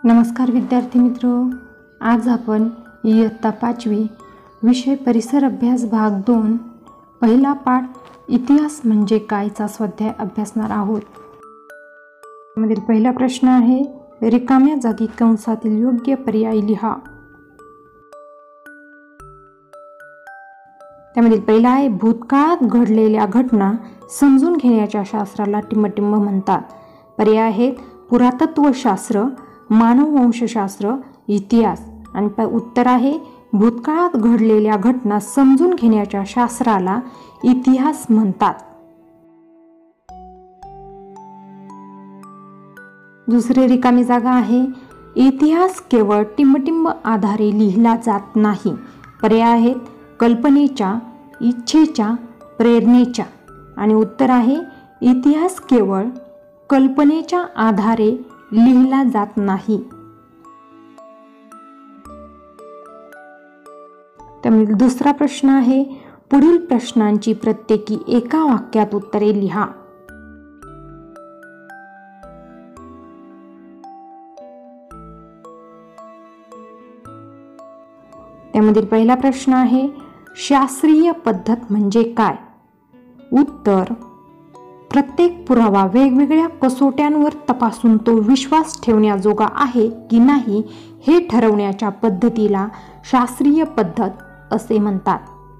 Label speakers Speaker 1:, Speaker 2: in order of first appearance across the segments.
Speaker 1: नमस्कार विद्यार्थी मित्र, आज आपण इयत्ता 5वी विषय परिसर अभ्यास भाग 2 पहिला पाठ इतिहास म्हणजे कायचा स्वाध्याय अभ्यासणार आहोत. यामधील पहिला प्रश्न आहे, रिकाम्या जागी कंसातील योग्य पर्याय लिहा. त्यामधील पहिला आहे, भूतकाळात घडलेल्या घटना समजून घेण्याच्या शास्त्राला टिंबटिंब म्हणतात. पर्याय आहेत पुरातत्वशास्त्र, मानववंशशास्त्र, इतिहास. आणि उत्तर आहे भूतकाळात घडलेल्या घटना समजून घेण्याच्या शास्त्राला इतिहास म्हणतात. दुसरी रिकामी जागा आहे, इतिहास केवळ टिंबटिंब आधारे लिहिला जात नाही. पर्याय आहेत कल्पनेच्या, इच्छेच्या, प्रेरणेच्या. आणि उत्तर आहे इतिहास केवळ कल्पनेच्या आधारे लिहिला जात नाही. त्यामुळे दुसरा प्रश्न आहे, पुढील प्रश्नांची प्रत्येकी एका वाक्यात उत्तरे लिहा. त्यामधील पहिला प्रश्न आहे, शास्त्रीय पद्धत म्हणजे काय? उत्तर, प्रत्येक पुरावा वेगवेगळ्या कसोट्यांवर तपासून तो विश्वास ठेवण्याजोगा आहे की नाही हे ठरवण्याच्या पद्धतीला शास्त्रीय पद्धत असे म्हणतात.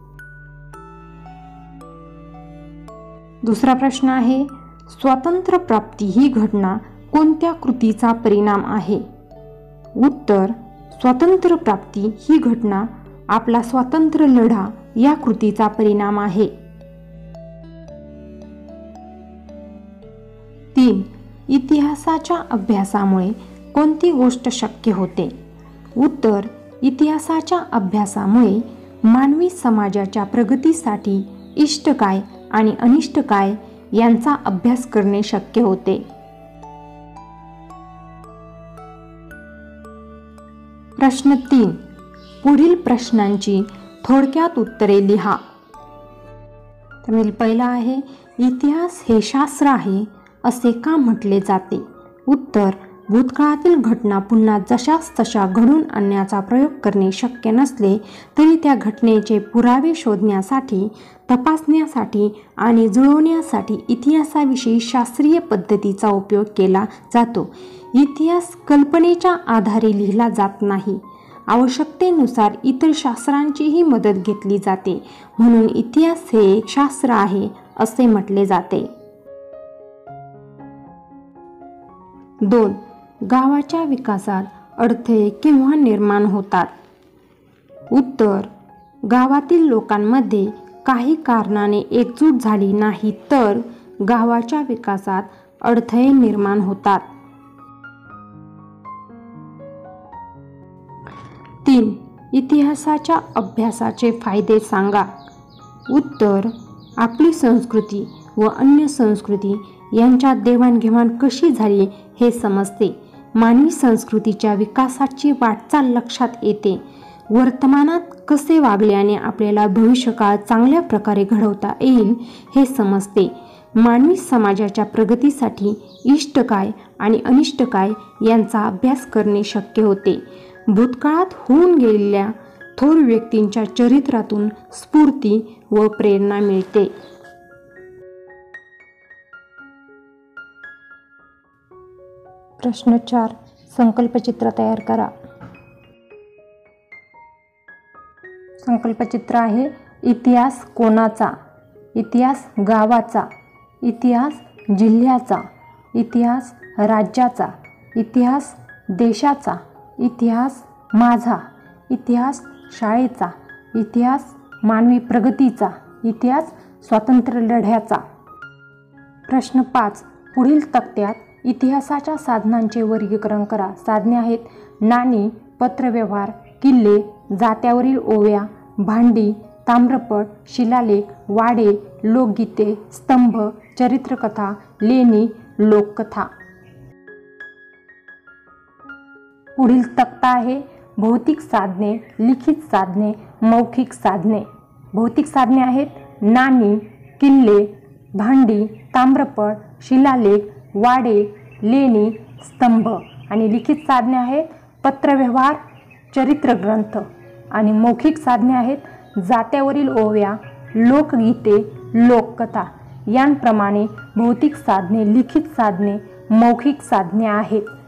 Speaker 1: दुसरा प्रश्न आहे, स्वातंत्र्य प्राप्ती ही घटना कोणत्या कृतीचा परिणाम आहे? उत्तर, स्वातंत्र्य प्राप्ती ही घटना आपला स्वातंत्र्य लढा या कृतीचा परिणाम आहे. 3. इतिहासाच्या अभ्यासामुळे कोणती गोष्ट शक्य होते? उत्तर, इतिहासाच्या अभ्यासामुळे मानवी समाजाच्या प्रगतीसाठी इष्ट काय आणि अनिष्ट काय यांचा अभ्यास करणे शक्य होते. प्रश्न 3. पुढील प्रश्नांची थोडक्यात उत्तरे लिहा. त्यामधील पहिला आहे, इतिहास हे शास्त्र आहे असे का म्हटले जाते? उत्तर, भूतकाळातील घटना पुन्हा जशास तशा घडून आणण्याचा प्रयोग करणे शक्य नसले तरी त्या घटनेचे पुरावे शोधण्यासाठी, तपासण्यासाठी आणि जुळवण्यासाठी इतिहासाविषयी शास्त्रीय पद्धतीचा उपयोग केला जातो. इतिहास कल्पनेच्या आधारे लिहिला जात नाही. आवश्यकतेनुसार इतर शास्त्रांचीही मदत घेतली जाते. म्हणून इतिहास हे एक शास्त्र आहे असे म्हटले जाते. 2. गावाच्या विकासात अडथळे केव्हा निर्माण होतात? उत्तर, गावातील लोकांमध्ये काही कारणाने एकजूट झाली नाही तर गावाच्या विकासात अडथळे निर्माण होतात. 3. इतिहासाच्या अभ्यासाचे फायदे सांगा. उत्तर, आपली संस्कृती व अन्य संस्कृती यांच्यात देवाणघेवाण कशी झाली हे समजते. मानवी संस्कृतीच्या विकासाची वाटचाल लक्षात येते. वर्तमानात कसे वागल्याने आपल्याला भविष्यकाळ चांगल्या प्रकारे घडवता येईल हे समजते. मानवी समाजाच्या प्रगतीसाठी इष्ट काय आणि अनिष्ट काय यांचा अभ्यास करणे शक्य होते. भूतकाळात होऊन गेलेल्या थोर व्यक्तींच्या चरित्रातून स्फूर्ती व प्रेरणा मिळते. प्रश्न 4. संकल्पचित्र तयार करा. संकल्पचित्र आहे, इतिहास कोणाचा? इतिहास गावाचा, इतिहास जिल्ह्याचा, इतिहास राज्याचा, इतिहास देशाचा, इतिहास माझा, इतिहास शाळेचा, इतिहास मानवी प्रगतीचा, इतिहास स्वातंत्र्य लढ्याचा. प्रश्न 5. पुढील तक्त्यात इतिहासाच्या साधनांचे वर्गीकरण करा. साधने आहेत नाणी, पत्रव्यवहार, किल्ले, जात्यावरील ओव्या, भांडी, ताम्रपट, शिलालेख, वाडे, लोकगीते, स्तंभ, चरित्रकथा, लेणी, लोककथा. पुढील तक्ता आहे भौतिक साधने, लिखित साधने, मौखिक साधने. भौतिक साधने आहेत नाणी, किल्ले, भांडी, ताम्रपट, शिलालेख, वाडे, लेणी, स्तंभ. आणि लिखित साधने आहेत पत्रव्यवहार, चरित्र ग्रंथ. आणि मौखिक साधने आहेत जात्यावरील ओव्या, लोकगीते, लोककथा. यांप्रमाणे भौतिक साधने, लिखित साधने, मौखिक साधने आहेत.